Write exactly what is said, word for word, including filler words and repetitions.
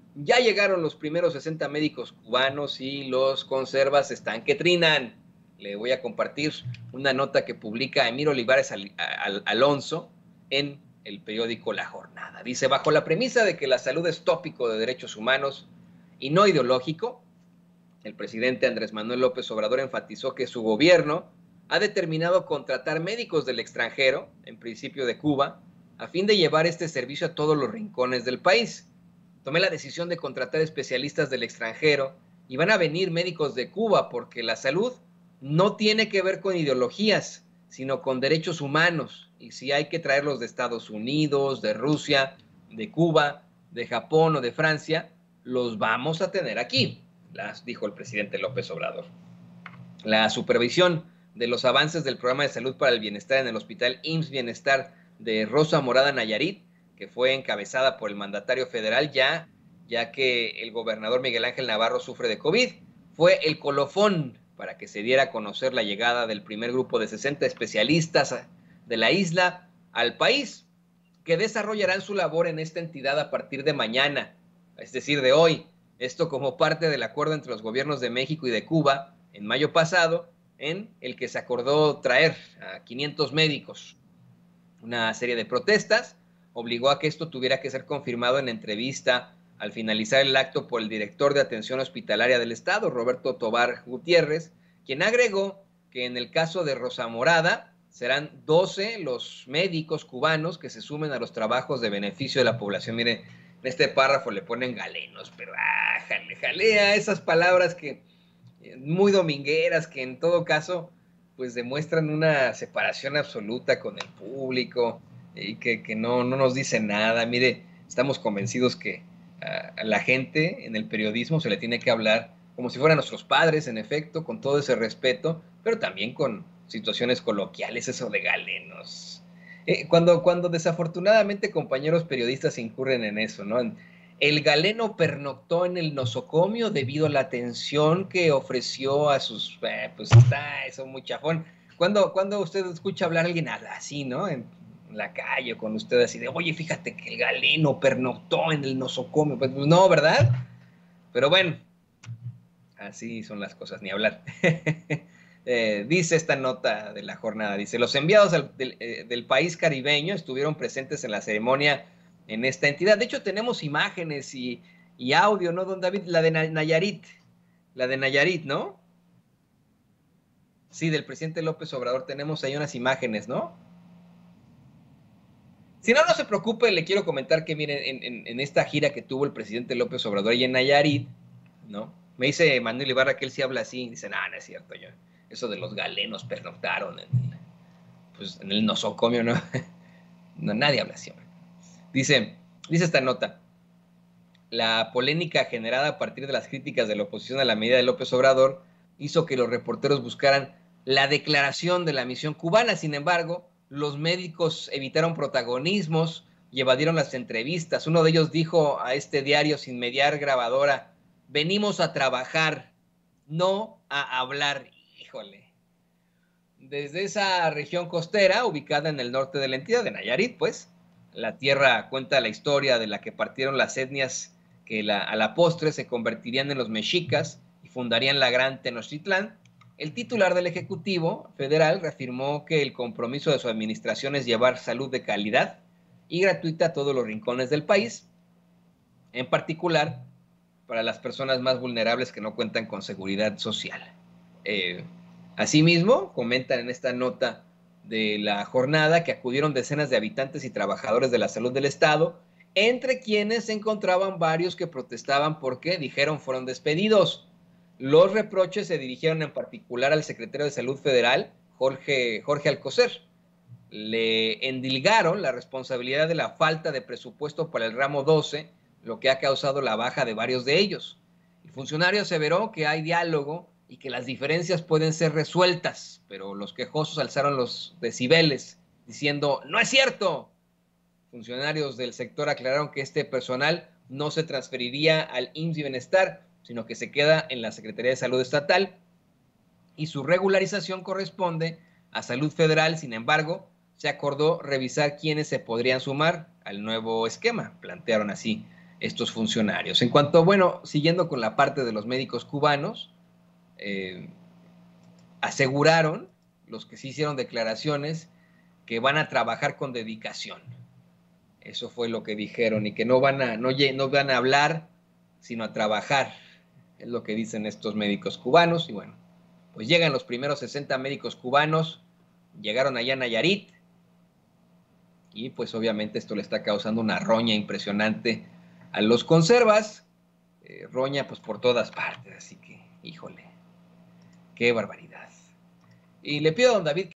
Ya llegaron los primeros sesenta médicos cubanos y los conservas están que trinan. Le voy a compartir una nota que publica Emir Olivares Al Al Alonso en el periódico La Jornada. Dice, bajo la premisa de que la salud es tópico de derechos humanos y no ideológico, el presidente Andrés Manuel López Obrador enfatizó que su gobierno ha determinado contratar médicos del extranjero, en principio de Cuba, a fin de llevar este servicio a todos los rincones del país. Tomé la decisión de contratar especialistas del extranjero y van a venir médicos de Cuba porque la salud no tiene que ver con ideologías, sino con derechos humanos. Y si hay que traerlos de Estados Unidos, de Rusia, de Cuba, de Japón o de Francia, los vamos a tener aquí, las dijo el presidente López Obrador. La supervisión de los avances del programa de salud para el bienestar en el hospital I M S S Bienestar de Rosa Morada Nayarit, que fue encabezada por el mandatario federal ya, ya que el gobernador Miguel Ángel Navarro sufre de COVID, fue el colofón para que se diera a conocer la llegada del primer grupo de sesenta especialistas de la isla al país, que desarrollarán su labor en esta entidad a partir de mañana, es decir, de hoy. Esto como parte del acuerdo entre los gobiernos de México y de Cuba en mayo pasado, en el que se acordó traer a quinientos médicos. Una serie de protestas obligó a que esto tuviera que ser confirmado en entrevista al finalizar el acto por el director de atención hospitalaria del estado, Roberto Tobar Gutiérrez, quien agregó que en el caso de Rosa Morada serán doce los médicos cubanos que se sumen a los trabajos de beneficio de la población. Mire, en este párrafo le ponen galenos, pero ah, jale, jalea esas palabras que muy domingueras, que en todo caso pues demuestran una separación absoluta con el público y que, que no, no nos dicen nada. Mire, estamos convencidos que a, a la gente en el periodismo se le tiene que hablar como si fueran nuestros padres, en efecto, con todo ese respeto, pero también con situaciones coloquiales, eso de galenos. Eh, cuando, cuando desafortunadamente compañeros periodistas incurren en eso, ¿no? En, el galeno pernoctó en el nosocomio debido a la atención que ofreció a sus... Eh, pues está eso muy chafón. ¿Cuándo, cuando usted escucha hablar a alguien así, ¿no? En la calle con usted así de, oye, fíjate que el galeno pernoctó en el nosocomio. Pues, pues no, ¿verdad? Pero bueno, así son las cosas, ni hablar. eh, dice esta nota de la jornada, dice, los enviados al, del, eh, del país caribeño estuvieron presentes en la ceremonia en esta entidad. De hecho, tenemos imágenes y, y audio, ¿no, don David? La de Nayarit, la de Nayarit, ¿no? Sí, del presidente López Obrador, tenemos ahí unas imágenes, ¿no? Si no, no se preocupe, le quiero comentar que, miren, en, en, en esta gira que tuvo el presidente López Obrador y en Nayarit, ¿no? Me dice Manuel Ibarra que él sí habla así, dice, no, no es cierto, yo, eso de los galenos pernoctaron en, pues, en el nosocomio, ¿no? No, nadie habla así, hombre. Dice, dice esta nota, la polémica generada a partir de las críticas de la oposición a la medida de López Obrador hizo que los reporteros buscaran la declaración de la misión cubana. Sin embargo, los médicos evitaron protagonismos y evadieron las entrevistas. Uno de ellos dijo a este diario sin mediar grabadora, venimos a trabajar, no a hablar. Híjole. Desde esa región costera, ubicada en el norte de la entidad, de Nayarit, pues, la tierra cuenta la historia de la que partieron las etnias que la, a la postre se convertirían en los mexicas y fundarían la Gran Tenochtitlán. El titular del Ejecutivo Federal reafirmó que el compromiso de su administración es llevar salud de calidad y gratuita a todos los rincones del país, en particular para las personas más vulnerables que no cuentan con seguridad social. Eh, asimismo, comentan en esta nota de la jornada que acudieron decenas de habitantes y trabajadores de la salud del estado, entre quienes se encontraban varios que protestaban porque, dijeron, fueron despedidos. Los reproches se dirigieron en particular al secretario de Salud Federal, Jorge, Jorge Alcocer. Le endilgaron la responsabilidad de la falta de presupuesto para el ramo doce, lo que ha causado la baja de varios de ellos. El funcionario aseveró que hay diálogo y que las diferencias pueden ser resueltas, pero los quejosos alzaron los decibeles, diciendo, ¡no es cierto! Funcionarios del sector aclararon que este personal no se transferiría al I M S S y Bienestar, sino que se queda en la Secretaría de Salud Estatal y su regularización corresponde a Salud Federal. Sin embargo, se acordó revisar quiénes se podrían sumar al nuevo esquema, plantearon así estos funcionarios. En cuanto, bueno, siguiendo con la parte de los médicos cubanos, eh, aseguraron, los que sí hicieron declaraciones, que van a trabajar con dedicación. Eso fue lo que dijeron, y que no van a, no, no van a hablar, sino a trabajar. Es lo que dicen estos médicos cubanos. Y bueno, pues llegan los primeros sesenta médicos cubanos, llegaron allá a Nayarit, y pues obviamente esto le está causando una roña impresionante a los conservas, eh, roña pues por todas partes, así que, híjole, qué barbaridad. Y le pido a don David